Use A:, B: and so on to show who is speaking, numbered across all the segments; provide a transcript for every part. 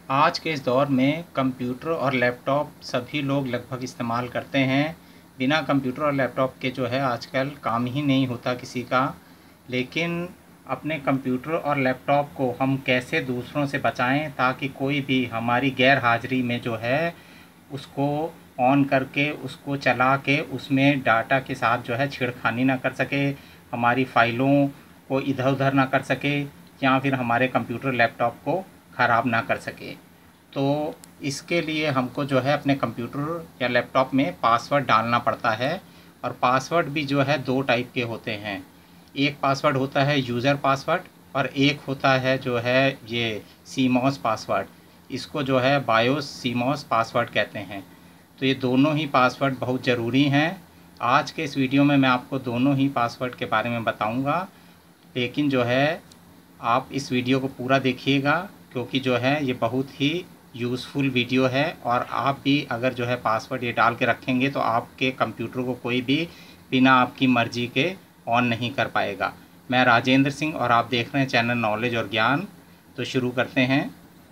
A: आज के इस दौर में कंप्यूटर और लैपटॉप सभी लोग लगभग इस्तेमाल करते हैं। बिना कंप्यूटर और लैपटॉप के जो है आजकल काम ही नहीं होता किसी का। लेकिन अपने कंप्यूटर और लैपटॉप को हम कैसे दूसरों से बचाएं ताकि कोई भी हमारी गैर हाज़िरी में जो है उसको ऑन करके उसको चला के उसमें डाटा के साथ जो है छेड़खानी ना कर सके, हमारी फ़ाइलों को इधर उधर ना कर सके या फिर हमारे कंप्यूटर लैपटॉप को ख़राब ना कर सके। तो इसके लिए हमको जो है अपने कंप्यूटर या लैपटॉप में पासवर्ड डालना पड़ता है। और पासवर्ड भी जो है दो टाइप के होते हैं। एक पासवर्ड होता है यूज़र पासवर्ड और एक होता है जो है ये सीमॉस पासवर्ड। इसको जो है बायोस सीमॉस पासवर्ड कहते हैं। तो ये दोनों ही पासवर्ड बहुत ज़रूरी हैं। आज के इस वीडियो में मैं आपको दोनों ही पासवर्ड के बारे में बताऊंगा। लेकिन जो है आप इस वीडियो को पूरा देखिएगा क्योंकि जो है ये बहुत ही यूज़फुल वीडियो है। और आप भी अगर जो है पासवर्ड ये डाल के रखेंगे तो आपके कंप्यूटर को कोई भी बिना आपकी मर्ज़ी के ऑन नहीं कर पाएगा। मैं राजेंद्र सिंह और आप देख रहे हैं चैनल नॉलेज और ज्ञान। तो शुरू करते हैं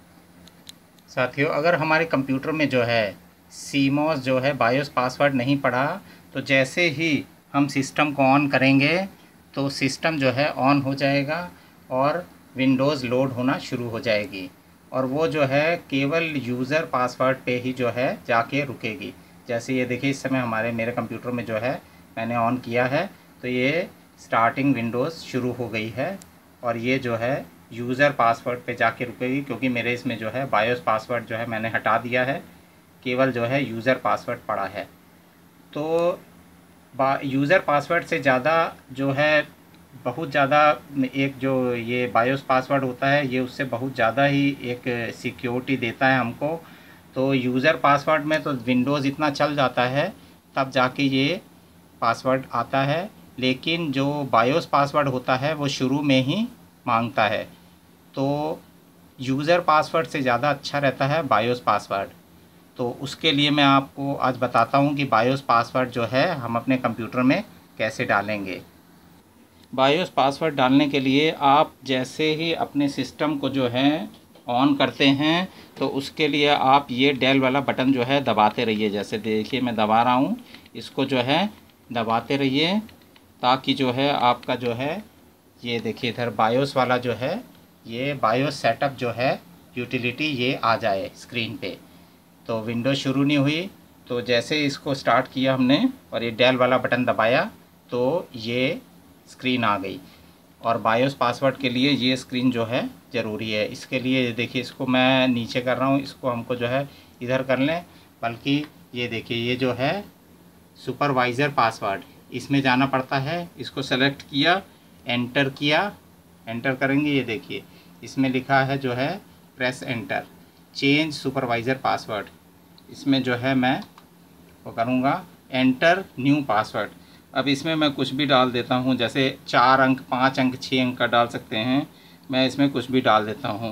A: साथियों। अगर हमारे कंप्यूटर में जो है सीमॉस जो है बायोस पासवर्ड नहीं पड़ा तो जैसे ही हम सिस्टम को ऑन करेंगे तो सिस्टम जो है ऑन हो जाएगा और विंडोज़ लोड होना शुरू हो जाएगी। और वो जो है केवल यूज़र पासवर्ड पे ही जो है जाके रुकेगी। जैसे ये देखिए इस समय मेरे कंप्यूटर में जो है मैंने ऑन किया है तो ये स्टार्टिंग विंडोज़ शुरू हो गई है और ये जो है यूज़र पासवर्ड पे जाके रुकेगी क्योंकि मेरे इसमें जो है बायोस पासवर्ड जो है मैंने हटा दिया है, केवल जो है यूज़र पासवर्ड पड़ा है। तो यूज़र पासवर्ड से ज़्यादा जो है बहुत ज़्यादा एक जो ये बायोस पासवर्ड होता है ये उससे बहुत ज़्यादा ही एक सिक्योरिटी देता है हमको। तो यूज़र पासवर्ड में तो विंडोज़ इतना चल जाता है तब जाके ये पासवर्ड आता है। लेकिन जो बायोस पासवर्ड होता है वो शुरू में ही मांगता है। तो यूज़र पासवर्ड से ज़्यादा अच्छा रहता है बायोस पासवर्ड। तो उसके लिए मैं आपको आज बताता हूँ कि बायोस पासवर्ड जो है हम अपने कंप्यूटर में कैसे डालेंगे। बायोस पासवर्ड डालने के लिए आप जैसे ही अपने सिस्टम को जो है ऑन करते हैं तो उसके लिए आप ये डेल वाला बटन जो है दबाते रहिए। जैसे देखिए मैं दबा रहा हूँ, इसको जो है दबाते रहिए ताकि जो है आपका जो है ये देखिए इधर बायोस वाला जो है ये बायोस सेटअप जो है यूटिलिटी ये आ जाए स्क्रीन पे। तो विंडो शुरू नहीं हुई तो जैसे इसको स्टार्ट किया हमने और ये डेल वाला बटन दबाया तो ये स्क्रीन आ गई। और बायोस पासवर्ड के लिए ये स्क्रीन जो है ज़रूरी है। इसके लिए देखिए इसको मैं नीचे कर रहा हूँ, इसको हमको जो है इधर कर लें। बल्कि ये देखिए ये जो है सुपरवाइज़र पासवर्ड इसमें जाना पड़ता है। इसको सेलेक्ट किया, एंटर किया, एंटर करेंगे ये देखिए इसमें लिखा है जो है press enter change supervisor password. इसमें जो है मैं वो करूँगा एंटर न्यू पासवर्ड। अब इसमें मैं कुछ भी डाल देता हूँ, जैसे 4 अंक 5 अंक 6 अंक का डाल सकते हैं। मैं इसमें कुछ भी डाल देता हूँ।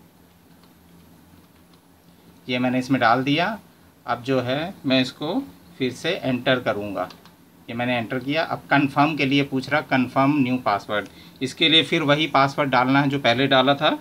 A: ये मैंने इसमें डाल दिया। अब जो है मैं इसको फिर से एंटर करूँगा। ये मैंने एंटर किया। अब कंफर्म के लिए पूछ रहा कंफर्म न्यू पासवर्ड। इसके लिए फिर वही पासवर्ड डालना है जो पहले डाला था।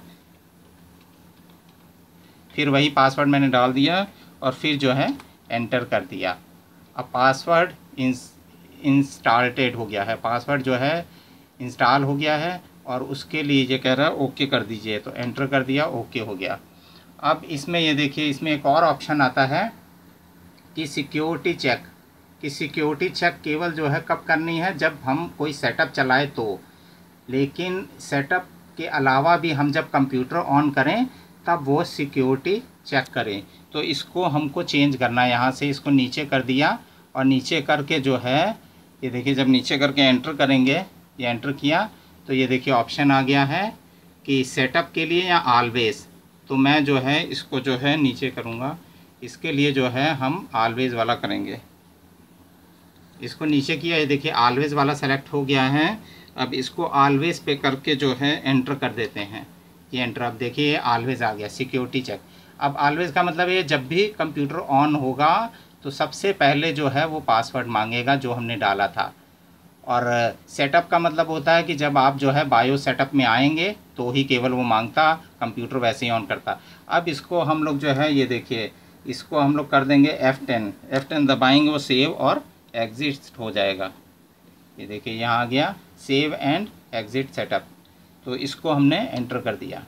A: फिर वही पासवर्ड मैंने डाल दिया और फिर जो है एंटर कर दिया। अब पासवर्ड इंस्टॉलेड हो गया है, पासवर्ड जो है इंस्टॉल हो गया है और उसके लिए ये कह रहा है ओके कर दीजिए। तो एंटर कर दिया, ओके हो गया। अब इसमें ये देखिए इसमें एक और ऑप्शन आता है कि सिक्योरिटी चेक। कि सिक्योरिटी चेक केवल जो है कब करनी है जब हम कोई सेटअप चलाए तो। लेकिन सेटअप के अलावा भी हम जब कंप्यूटर ऑन करें तब वो सिक्योरिटी चेक करें। तो इसको हमको चेंज करना है। यहाँ से इसको नीचे कर दिया और नीचे करके जो है ये देखिए जब नीचे करके एंटर करेंगे, ये एंटर किया तो ये देखिए ऑप्शन आ गया है कि सेटअप के लिए या ऑलवेज। तो मैं जो है इसको जो है नीचे करूँगा। इसके लिए जो है हम ऑलवेज वाला करेंगे। इसको नीचे किया, ये देखिए ऑलवेज वाला सेलेक्ट हो गया है। अब इसको ऑलवेज पे करके जो है एंटर कर देते हैं। ये एंटर, अब देखिए ऑलवेज आ गया सिक्योरिटी चेक। अब ऑलवेज का मतलब ये जब भी कंप्यूटर ऑन होगा तो सबसे पहले जो है वो पासवर्ड मांगेगा जो हमने डाला था। और सेटअप का मतलब होता है कि जब आप जो है बायो सेटअप में आएंगे तो ही केवल वो मांगता, कंप्यूटर वैसे ही ऑन करता। अब इसको हम लोग जो है ये देखिए, इसको हम लोग कर देंगे F10 दबाएंगे, वो सेव और एग्जिट हो जाएगा। ये देखिए यहाँ आ गया सेव एंड एग्जिट सेटअप, तो इसको हमने एंटर कर दिया।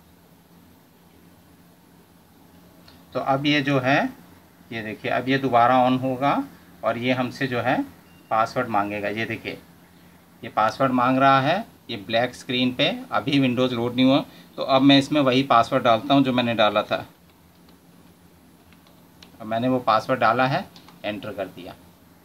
A: तो अब ये जो है ये देखिए, अब ये दोबारा ऑन होगा और ये हमसे जो है पासवर्ड मांगेगा। ये देखिए ये पासवर्ड मांग रहा है, ये ब्लैक स्क्रीन पे, अभी विंडोज़ लोड नहीं हुआ। तो अब मैं इसमें वही पासवर्ड डालता हूँ जो मैंने डाला था। अब मैंने वो पासवर्ड डाला है, एंटर कर दिया।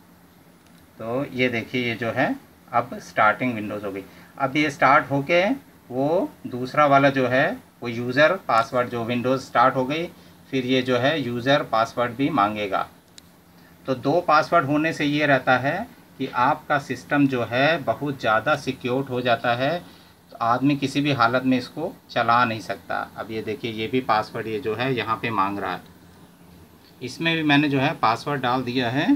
A: तो ये देखिए ये जो है अब स्टार्टिंग विंडोज़ हो गई। अब ये स्टार्ट होके वो दूसरा वाला जो है वो यूज़र पासवर्ड, जो विंडोज़ स्टार्ट हो गई, फिर ये जो है यूज़र पासवर्ड भी मांगेगा। तो 2 पासवर्ड होने से ये रहता है कि आपका सिस्टम जो है बहुत ज़्यादा सिक्योर हो जाता है, तो आदमी किसी भी हालत में इसको चला नहीं सकता। अब ये देखिए ये भी पासवर्ड ये जो है यहाँ पे मांग रहा है, इसमें भी मैंने जो है पासवर्ड डाल दिया है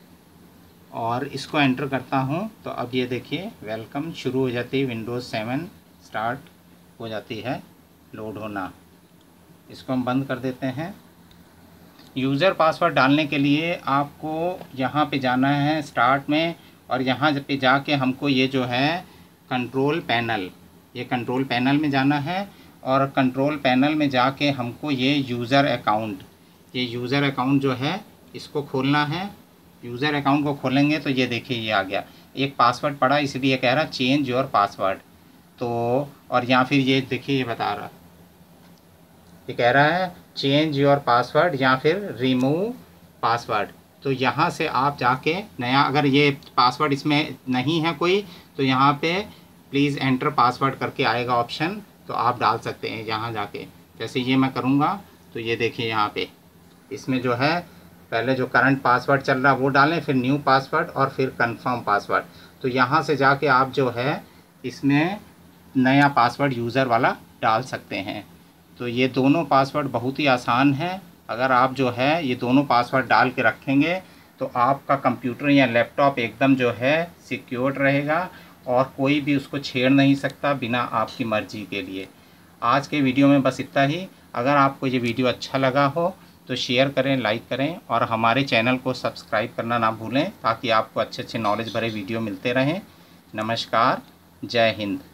A: और इसको एंटर करता हूँ। तो अब ये देखिए वेलकम शुरू हो जाती है, विंडोज़ 7 स्टार्ट हो जाती है लोड होना। इसको हम बंद कर देते हैं। यूज़र पासवर्ड डालने के लिए आपको यहाँ पे जाना है स्टार्ट में, और यहाँ पे जाके हमको ये जो है कंट्रोल पैनल, ये कंट्रोल पैनल में जाना है, और कंट्रोल पैनल में जाके हमको ये यूज़र अकाउंट, ये यूज़र अकाउंट जो है इसको खोलना है। यूज़र अकाउंट को खोलेंगे तो ये देखिए ये आ गया, एक पासवर्ड पड़ा, इसलिए कह रहा चेंज योर पासवर्ड। तो और या फिर ये देखिए ये बता रहा, ये कह रहा है चेंज योर पासवर्ड या फिर रिमूव पासवर्ड। तो यहाँ से आप जाके नया, अगर ये पासवर्ड इसमें नहीं है कोई, तो यहाँ पे प्लीज़ एंटर पासवर्ड करके आएगा ऑप्शन, तो आप डाल सकते हैं यहाँ जाके। जैसे ये मैं करूँगा तो ये देखिए यहाँ पे इसमें जो है पहले जो करंट पासवर्ड चल रहा है वो डालें, फिर न्यू पासवर्ड और फिर कंफर्म पासवर्ड। तो यहाँ से जाके आप जो है इसमें नया पासवर्ड यूज़र वाला डाल सकते हैं। तो ये दोनों पासवर्ड बहुत ही आसान है। अगर आप जो है ये दोनों पासवर्ड डाल के रखेंगे तो आपका कंप्यूटर या लैपटॉप एकदम जो है सिक्योर रहेगा और कोई भी उसको छेड़ नहीं सकता बिना आपकी मर्ज़ी के लिए। आज के वीडियो में बस इतना ही। अगर आपको ये वीडियो अच्छा लगा हो तो शेयर करें, लाइक करें और हमारे चैनल को सब्सक्राइब करना ना भूलें, ताकि आपको अच्छे अच्छे नॉलेज भरे वीडियो मिलते रहें। नमस्कार, जय हिंद।